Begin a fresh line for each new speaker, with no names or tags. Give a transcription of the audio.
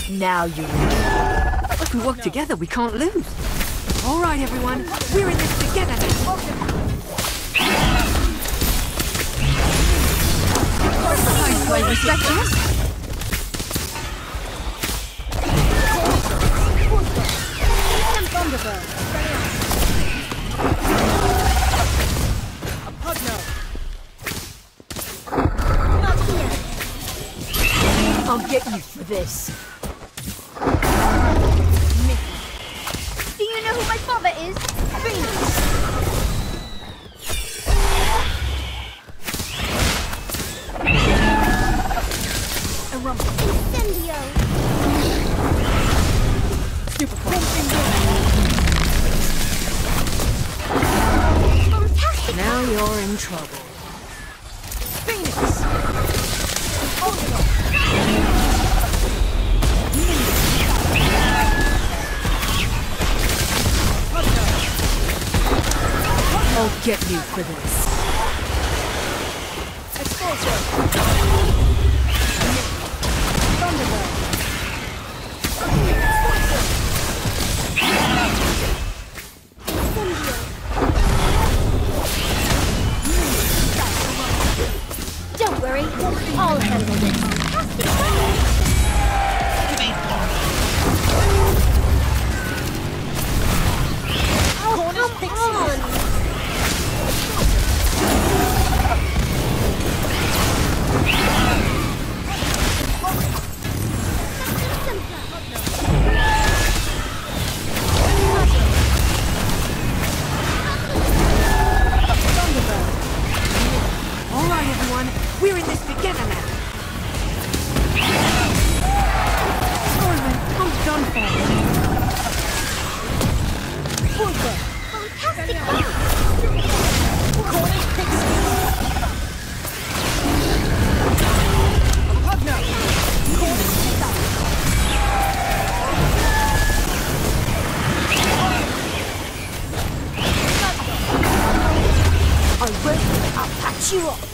Now you know. If we work together, we can't lose. All right, everyone. We're in this together now. Nice play, respect us.
Thunderbird. A Pugno. Not here.
I'll get you for this.
Do you know who my father is? Venus. A rumble. Incendio. Super Fantastic.
Now you're in trouble.
Phoenix.
I'll get you for this.
Expulsor. Thunderbird. Don't worry, I'll handle this. Fantastic plan. Oh, come on!
All right, everyone. We're in this together now. Sorry, I'm done for.
Fantastic!
I will. I'll patch you up.